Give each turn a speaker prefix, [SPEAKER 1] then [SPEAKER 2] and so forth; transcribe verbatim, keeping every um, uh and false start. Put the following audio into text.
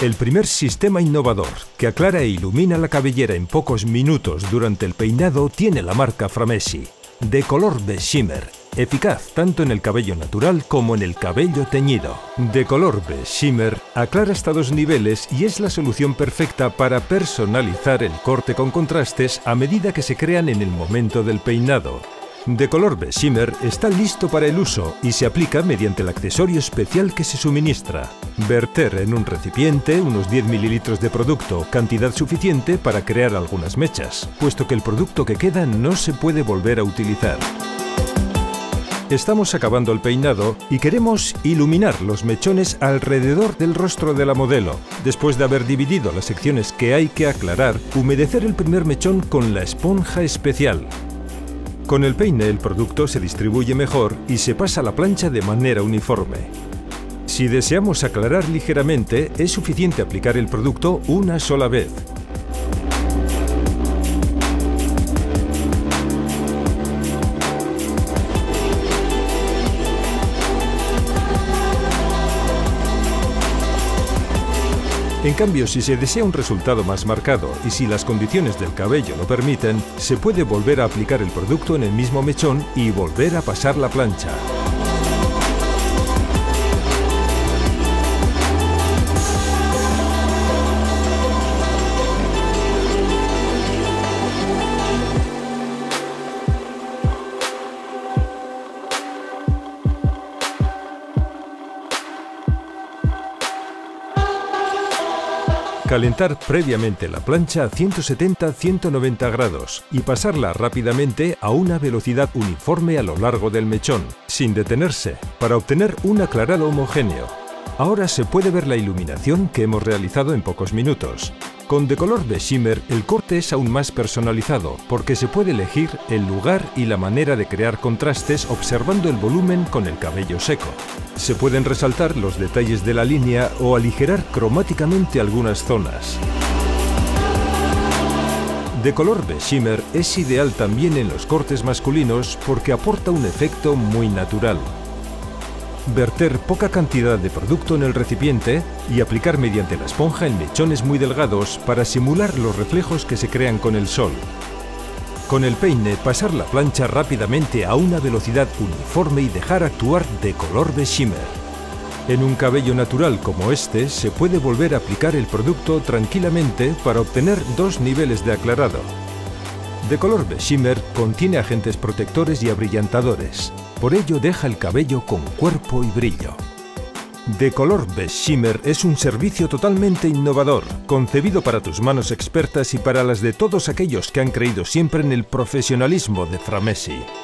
[SPEAKER 1] El primer sistema innovador que aclara e ilumina la cabellera en pocos minutos durante el peinado tiene la marca Framesi, de color beige shimmer, eficaz tanto en el cabello natural como en el cabello teñido. De color beige shimmer aclara hasta dos niveles y es la solución perfecta para personalizar el corte con contrastes a medida que se crean en el momento del peinado. De color beige shimmer está listo para el uso y se aplica mediante el accesorio especial que se suministra. Verter en un recipiente unos diez mililitros de producto, cantidad suficiente para crear algunas mechas, puesto que el producto que queda no se puede volver a utilizar. Estamos acabando el peinado y queremos iluminar los mechones alrededor del rostro de la modelo. Después de haber dividido las secciones que hay que aclarar, humedecer el primer mechón con la esponja especial. Con el peine el producto se distribuye mejor y se pasa a la plancha de manera uniforme. Si deseamos aclarar ligeramente, es suficiente aplicar el producto una sola vez. En cambio, si se desea un resultado más marcado y si las condiciones del cabello lo permiten, se puede volver a aplicar el producto en el mismo mechón y volver a pasar la plancha. Calentar previamente la plancha a ciento setenta a ciento noventa grados y pasarla rápidamente a una velocidad uniforme a lo largo del mechón, sin detenerse, para obtener un aclarado homogéneo. Ahora se puede ver la iluminación que hemos realizado en pocos minutos. Con de color beige shimmer el corte es aún más personalizado porque se puede elegir el lugar y la manera de crear contrastes observando el volumen con el cabello seco. Se pueden resaltar los detalles de la línea o aligerar cromáticamente algunas zonas. De color beige shimmer es ideal también en los cortes masculinos porque aporta un efecto muy natural. Verter poca cantidad de producto en el recipiente y aplicar mediante la esponja en mechones muy delgados para simular los reflejos que se crean con el sol. Con el peine, pasar la plancha rápidamente a una velocidad uniforme y dejar actuar de color beige shimmer. En un cabello natural como este, se puede volver a aplicar el producto tranquilamente para obtener dos niveles de aclarado. De color beige shimmer contiene agentes protectores y abrillantadores. Por ello deja el cabello con cuerpo y brillo. De color beige shimmer es un servicio totalmente innovador, concebido para tus manos expertas y para las de todos aquellos que han creído siempre en el profesionalismo de Framesi.